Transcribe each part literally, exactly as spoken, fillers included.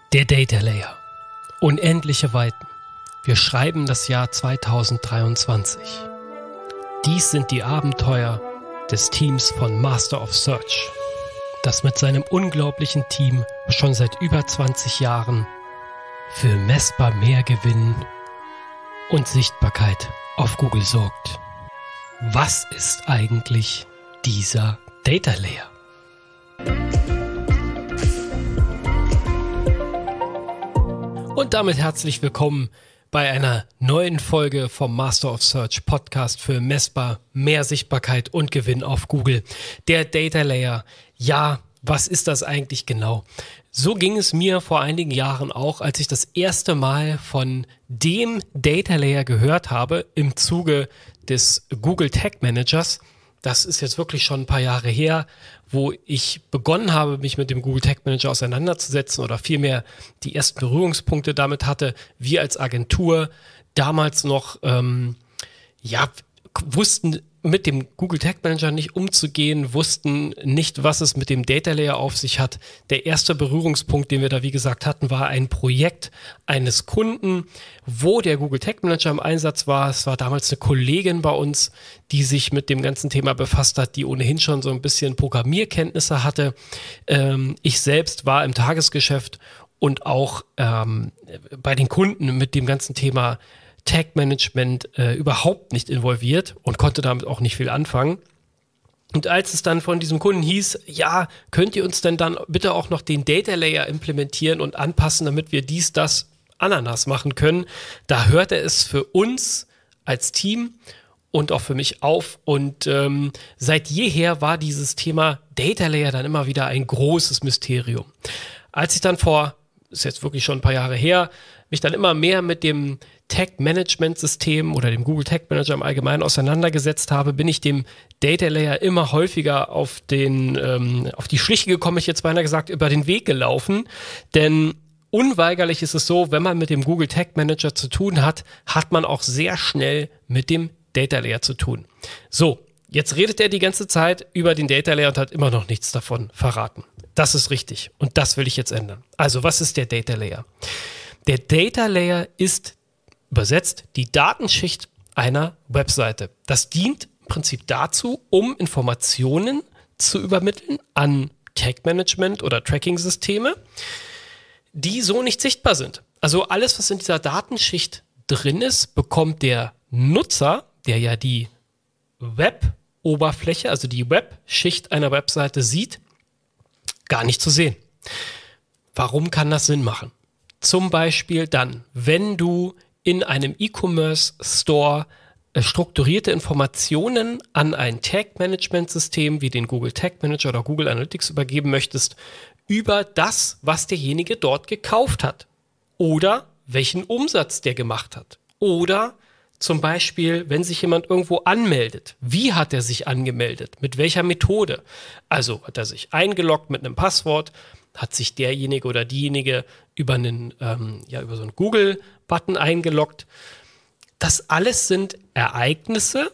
Der Data Layer. Unendliche Weiten. Wir schreiben das Jahr zweitausenddreiundzwanzig. Dies sind die Abenteuer des Teams von Master of Search, das mit seinem unglaublichen Team schon seit über zwanzig Jahren für messbar Mehrgewinn und Sichtbarkeit auf Google sorgt. Was ist eigentlich dieser Data Layer? Und damit herzlich willkommen bei einer neuen Folge vom Master of Search Podcast für messbar mehr Sichtbarkeit und Gewinn auf Google. Der Data Layer. Ja, was ist das eigentlich genau? So ging es mir vor einigen Jahren auch, als ich das erste Mal von dem Data Layer gehört habe im Zuge des Google Tag Managers. Das ist jetzt wirklich schon ein paar Jahre her, wo ich begonnen habe, mich mit dem Google Tag Manager auseinanderzusetzen oder vielmehr die ersten Berührungspunkte damit hatte. Wir als Agentur damals noch, ähm, ja, wussten mit dem Google Tag Manager nicht umzugehen, wussten nicht, was es mit dem Data Layer auf sich hat. Der erste Berührungspunkt, den wir da wie gesagt hatten, war ein Projekt eines Kunden, wo der Google Tag Manager im Einsatz war. Es war damals eine Kollegin bei uns, die sich mit dem ganzen Thema befasst hat, die ohnehin schon so ein bisschen Programmierkenntnisse hatte. Ähm, ich selbst war im Tagesgeschäft und auch ähm, bei den Kunden mit dem ganzen Thema Tag-Management äh, überhaupt nicht involviert und konnte damit auch nicht viel anfangen. Und als es dann von diesem Kunden hieß, ja, könnt ihr uns denn dann bitte auch noch den Data Layer implementieren und anpassen, damit wir dies, das, Ananas machen können, da hörte es für uns als Team und auch für mich auf. Und ähm, seit jeher war dieses Thema Data Layer dann immer wieder ein großes Mysterium. Als ich dann vor, ist jetzt wirklich schon ein paar Jahre her, mich dann immer mehr mit dem Tag-Management-System oder dem Google Tag Manager im Allgemeinen auseinandergesetzt habe, bin ich dem Data Layer immer häufiger auf den, ähm, auf die Schliche gekommen, ich jetzt beinahe gesagt, über den Weg gelaufen. Denn unweigerlich ist es so, wenn man mit dem Google Tag Manager zu tun hat, hat man auch sehr schnell mit dem Data Layer zu tun. So, jetzt redet er die ganze Zeit über den Data Layer und hat immer noch nichts davon verraten. Das ist richtig und das will ich jetzt ändern. Also, was ist der Data Layer? Der Data Layer ist übersetzt die Datenschicht einer Webseite. Das dient im Prinzip dazu, um Informationen zu übermitteln an Tag-Management oder Tracking-Systeme, die so nicht sichtbar sind. Also alles, was in dieser Datenschicht drin ist, bekommt der Nutzer, der ja die Web-Oberfläche, also die Web-Schicht einer Webseite sieht, gar nicht zu sehen. Warum kann das Sinn machen? Zum Beispiel dann, wenn du in einem E-Commerce-Store äh, strukturierte Informationen an ein Tag-Management-System wie den Google Tag Manager oder Google Analytics übergeben möchtest, über das, was derjenige dort gekauft hat oder welchen Umsatz der gemacht hat. Oder zum Beispiel, wenn sich jemand irgendwo anmeldet, wie hat er sich angemeldet, mit welcher Methode? Also hat er sich eingeloggt mit einem Passwort, hat sich derjenige oder diejenige über einen, ähm, ja, über so einen Google-Button eingeloggt. Das alles sind Ereignisse,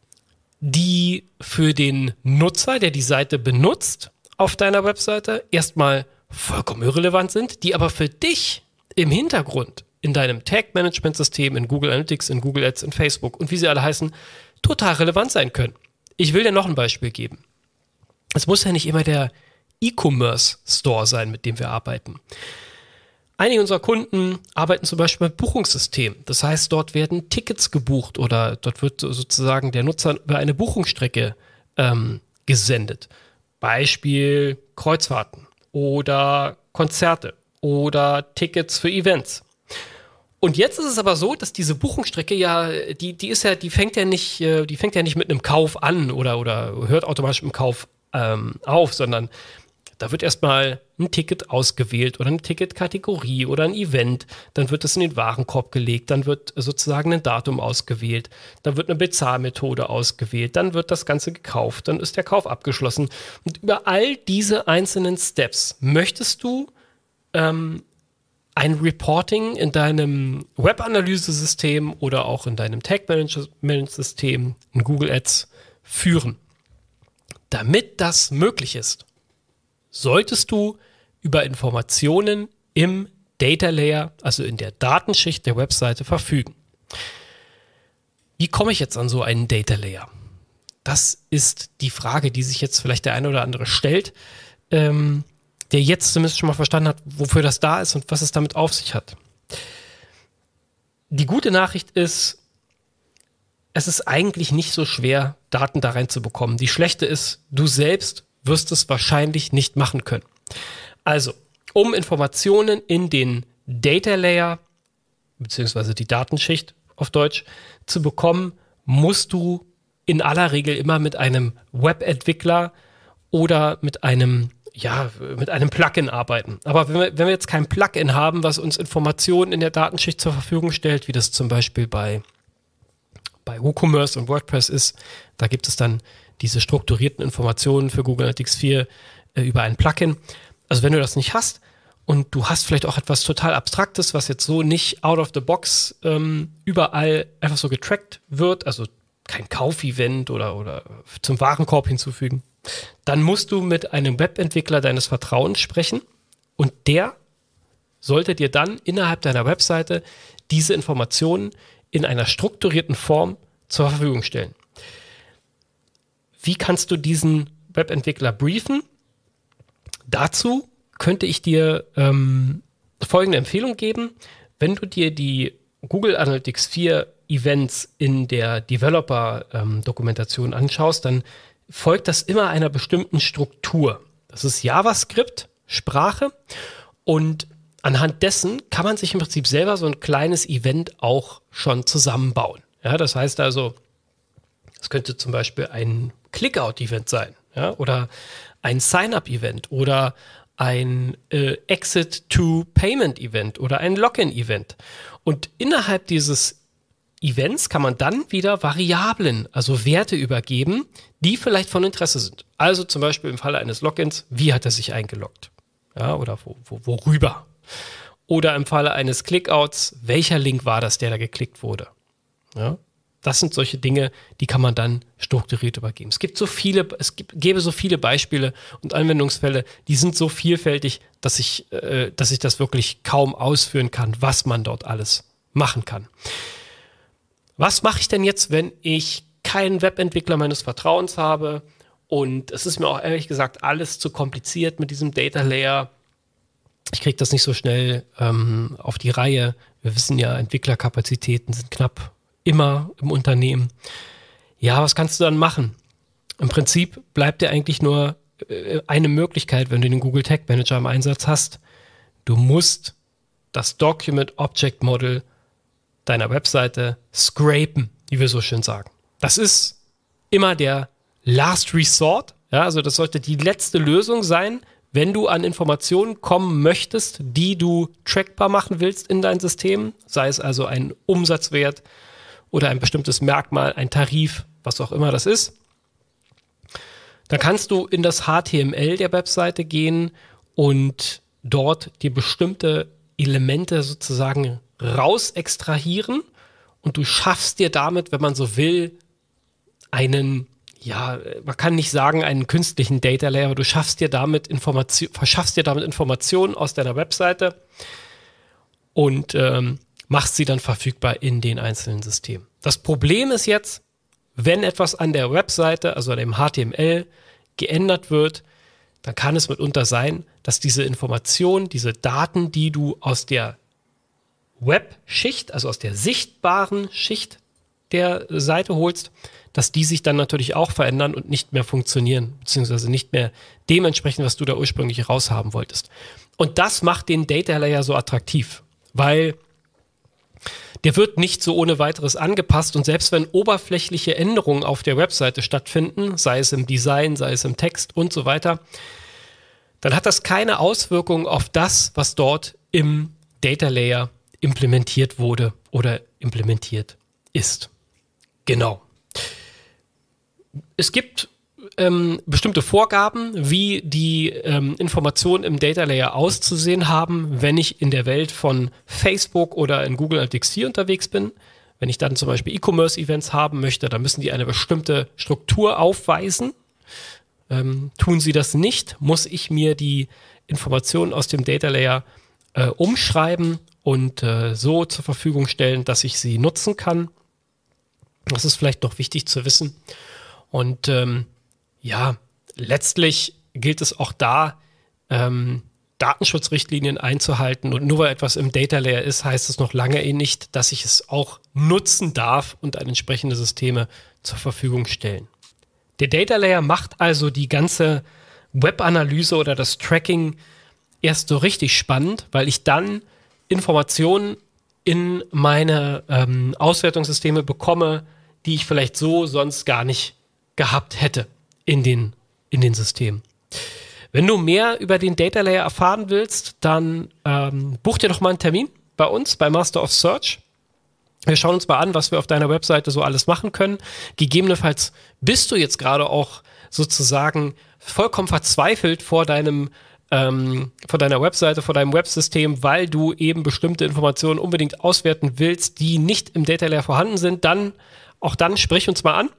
die für den Nutzer, der die Seite benutzt, auf deiner Webseite erstmal vollkommen irrelevant sind, die aber für dich im Hintergrund in deinem Tag-Management-System, in Google Analytics, in Google Ads, in Facebook und wie sie alle heißen, total relevant sein können. Ich will dir noch ein Beispiel geben. Es muss ja nicht immer der E-Commerce-Store sein, mit dem wir arbeiten. Einige unserer Kunden arbeiten zum Beispiel mit Buchungssystemen. Das heißt, dort werden Tickets gebucht oder dort wird sozusagen der Nutzer über eine Buchungsstrecke ähm, gesendet. Beispiel Kreuzfahrten oder Konzerte oder Tickets für Events. Und jetzt ist es aber so, dass diese Buchungsstrecke ja, die, die ist ja, die fängt ja nicht, die fängt ja nicht mit einem Kauf an oder, oder hört automatisch mit dem Kauf ähm, auf, sondern da wird erstmal ein Ticket ausgewählt oder eine Ticketkategorie oder ein Event. Dann wird es in den Warenkorb gelegt. Dann wird sozusagen ein Datum ausgewählt. Dann wird eine Bezahlmethode ausgewählt. Dann wird das Ganze gekauft. Dann ist der Kauf abgeschlossen. Und über all diese einzelnen Steps möchtest du ähm, ein Reporting in deinem Web-Analyse-System oder auch in deinem Tag-Management-System in Google Ads führen. Damit das möglich ist, solltest du über Informationen im Data Layer, also in der Datenschicht der Webseite, verfügen. Wie komme ich jetzt an so einen Data Layer? Das ist die Frage, die sich jetzt vielleicht der eine oder andere stellt, ähm, der jetzt zumindest schon mal verstanden hat, wofür das da ist und was es damit auf sich hat. Die gute Nachricht ist, es ist eigentlich nicht so schwer, Daten da reinzubekommen. Die schlechte ist, du selbst wirst es wahrscheinlich nicht machen können. Also, um Informationen in den Data Layer, beziehungsweise die Datenschicht auf Deutsch, zu bekommen, musst du in aller Regel immer mit einem Webentwickler oder mit einem, ja, mit einem Plugin arbeiten. Aber wenn wir, wenn wir jetzt kein Plugin haben, was uns Informationen in der Datenschicht zur Verfügung stellt, wie das zum Beispiel bei bei WooCommerce und WordPress ist, da gibt es dann diese strukturierten Informationen für Google Analytics vier äh, über ein Plugin. Also wenn du das nicht hast und du hast vielleicht auch etwas total Abstraktes, was jetzt so nicht out of the box ähm, überall einfach so getrackt wird, also kein Kaufevent oder, oder zum Warenkorb hinzufügen, dann musst du mit einem Webentwickler deines Vertrauens sprechen und der sollte dir dann innerhalb deiner Webseite diese Informationen in einer strukturierten Form zur Verfügung stellen. Wie kannst du diesen Webentwickler briefen? Dazu könnte ich dir ähm, folgende Empfehlung geben. Wenn du dir die Google Analytics vier Events in der Developer-Dokumentation ähm, anschaust, dann folgt das immer einer bestimmten Struktur. Das ist JavaScript, Sprache, und anhand dessen kann man sich im Prinzip selber so ein kleines Event auch schon zusammenbauen. Ja, das heißt also, es könnte zum Beispiel ein Click-Out-Event sein, ja, oder ein Sign-Up-Event oder ein äh, Exit-to-Payment-Event oder ein Login-Event. Und innerhalb dieses Events kann man dann wieder Variablen, also Werte übergeben, die vielleicht von Interesse sind. Also zum Beispiel im Falle eines Logins, wie hat er sich eingeloggt? Ja, oder wo, wo, worüber? Oder im Falle eines Clickouts, welcher Link war das, der da geklickt wurde? Ja, das sind solche Dinge, die kann man dann strukturiert übergeben. Es gibt so viele, es gibt, gäbe so viele Beispiele und Anwendungsfälle, die sind so vielfältig, dass ich, äh, dass ich das wirklich kaum ausführen kann, was man dort alles machen kann. Was mache ich denn jetzt, wenn ich keinen Webentwickler meines Vertrauens habe und es ist mir auch ehrlich gesagt alles zu kompliziert mit diesem Data Layer? Ich kriege das nicht so schnell ähm, auf die Reihe. Wir wissen ja, Entwicklerkapazitäten sind knapp immer im Unternehmen. Ja, was kannst du dann machen? Im Prinzip bleibt dir eigentlich nur äh, eine Möglichkeit, wenn du den Google Tag Manager im Einsatz hast. Du musst das Document Object Model deiner Webseite scrapen, wie wir so schön sagen. Das ist immer der Last Resort. Ja, also das sollte die letzte Lösung sein, wenn du an Informationen kommen möchtest, die du trackbar machen willst in dein System, sei es also ein Umsatzwert oder ein bestimmtes Merkmal, ein Tarif, was auch immer das ist, dann kannst du in das H T M L der Webseite gehen und dort dir bestimmte Elemente sozusagen raus extrahieren und du schaffst dir damit, wenn man so will, einen, ja, man kann nicht sagen einen künstlichen Data Layer, aber du schaffst dir damit Information, verschaffst dir damit Informationen aus deiner Webseite und ähm, machst sie dann verfügbar in den einzelnen Systemen. Das Problem ist jetzt, wenn etwas an der Webseite, also an dem H T M L, geändert wird, dann kann es mitunter sein, dass diese Informationen, diese Daten, die du aus der Web-Schicht, also aus der sichtbaren Schicht der Seite holst, dass die sich dann natürlich auch verändern und nicht mehr funktionieren, beziehungsweise nicht mehr dementsprechend, was du da ursprünglich raushaben wolltest. Und das macht den Data Layer so attraktiv, weil der wird nicht so ohne weiteres angepasst und selbst wenn oberflächliche Änderungen auf der Webseite stattfinden, sei es im Design, sei es im Text und so weiter, dann hat das keine Auswirkung auf das, was dort im Data Layer implementiert wurde oder implementiert ist. Genau. Es gibt ähm, bestimmte Vorgaben, wie die ähm, Informationen im Data Layer auszusehen haben, wenn ich in der Welt von Facebook oder in Google Analytics vier unterwegs bin. Wenn ich dann zum Beispiel E-Commerce-Events haben möchte, dann müssen die eine bestimmte Struktur aufweisen. Ähm, tun sie das nicht, muss ich mir die Informationen aus dem Data Layer äh, umschreiben und äh, so zur Verfügung stellen, dass ich sie nutzen kann. Das ist vielleicht noch wichtig zu wissen. Und ähm, ja, letztlich gilt es auch da, ähm, Datenschutzrichtlinien einzuhalten. Und nur weil etwas im Data Layer ist, heißt es noch lange eh nicht, dass ich es auch nutzen darf und entsprechende Systeme zur Verfügung stellen. Der Data Layer macht also die ganze Webanalyse oder das Tracking erst so richtig spannend, weil ich dann Informationen in meine ähm, Auswertungssysteme bekomme, die ich vielleicht so sonst gar nicht gehabt hätte in den, in den Systemen. Wenn du mehr über den Data Layer erfahren willst, dann ähm, buch dir doch mal einen Termin bei uns, bei Master of Search. Wir schauen uns mal an, was wir auf deiner Webseite so alles machen können. Gegebenenfalls bist du jetzt gerade auch sozusagen vollkommen verzweifelt vor deinem ähm, vor deiner Webseite, vor deinem Websystem, weil du eben bestimmte Informationen unbedingt auswerten willst, die nicht im Data Layer vorhanden sind. Dann, auch dann sprich uns mal an.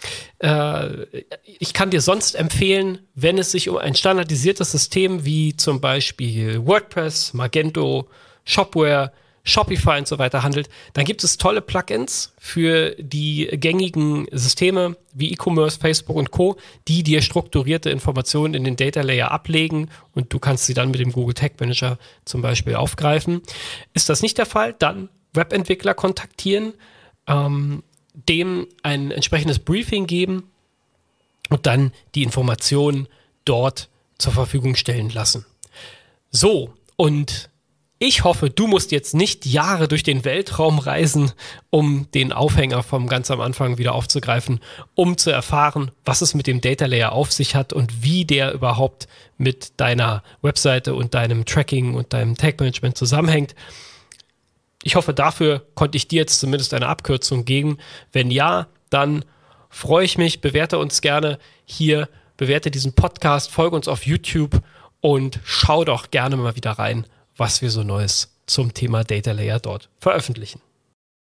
Äh, ich kann dir sonst empfehlen, wenn es sich um ein standardisiertes System wie zum Beispiel WordPress, Magento, Shopware, Shopify und so weiter handelt, dann gibt es tolle Plugins für die gängigen Systeme wie E-Commerce, Facebook und Co., die dir strukturierte Informationen in den Data Layer ablegen und du kannst sie dann mit dem Google Tag Manager zum Beispiel aufgreifen. Ist das nicht der Fall, dann Webentwickler kontaktieren, ähm, dem ein entsprechendes Briefing geben und dann die Informationen dort zur Verfügung stellen lassen. So, und ich hoffe, du musst jetzt nicht Jahre durch den Weltraum reisen, um den Aufhänger vom ganz am Anfang wieder aufzugreifen, um zu erfahren, was es mit dem Data Layer auf sich hat und wie der überhaupt mit deiner Webseite und deinem Tracking und deinem Tag Management zusammenhängt. Ich hoffe, dafür konnte ich dir jetzt zumindest eine Abkürzung geben. Wenn ja, dann freue ich mich. Bewerte uns gerne hier, bewerte diesen Podcast, folge uns auf YouTube und schau doch gerne mal wieder rein, was wir so Neues zum Thema Data Layer dort veröffentlichen.